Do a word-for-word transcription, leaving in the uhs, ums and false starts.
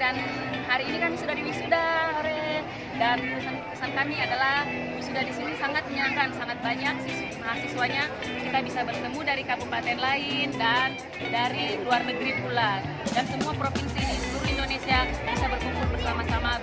dan hari ini kami sudah di wisuda, hore. Dan pesan-pesan kami adalah wisuda di sini sangat menyenangkan, sangat banyak mahasiswanya. Kita bisa bertemu dari kabupaten lain dan dari luar negeri pula. Dan semua provinsi di seluruh Indonesia bisa berkumpul bersama-sama